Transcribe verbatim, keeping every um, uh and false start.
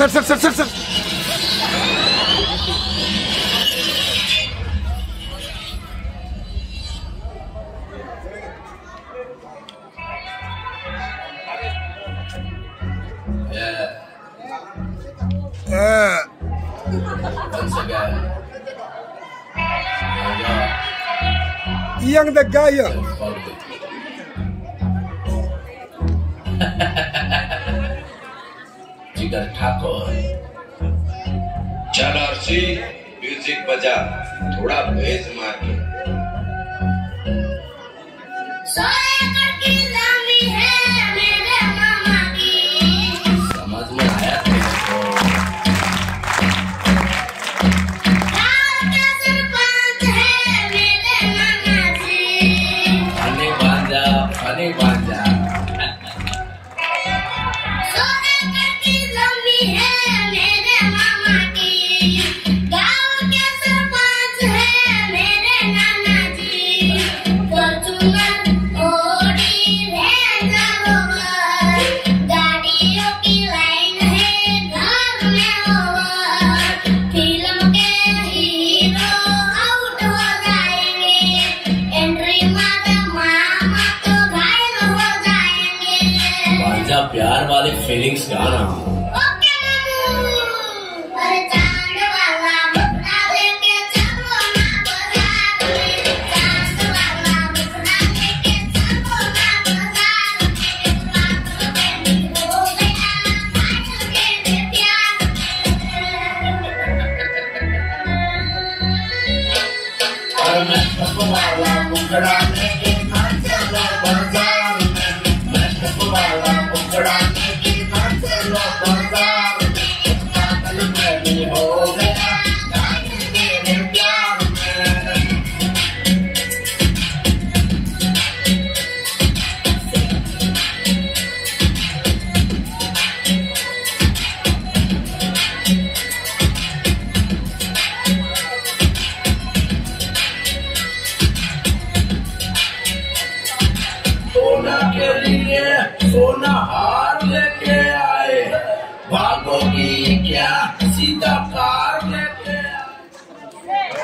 Sir sir sir sir sir Once again, Young the guy. जिगर ठाकुर। चल RC music बजा, थोड़ा बेस मार के। समझ में आया फनी बांजा फनी बांजा प्यार वाली फीलिंग्स गाना। ओके मामू, अरे चांद वाला मुखड़ा लेके चलो ना बाजार में, चांद वाला मुखड़ा लेके चलो ना बाजार में, बात में हो गया आज मेरे प्यार में। और मैं चांद वाला मुखड़ा लेके चलो बाजार में, मैं चांद वाला मुखड़ा लेके चलो बाजार में, बादल में भी हो गया आज मेरे प्यार में। सोना के लिए सोना हार लेके आए, भागोगी क्या सीधा कार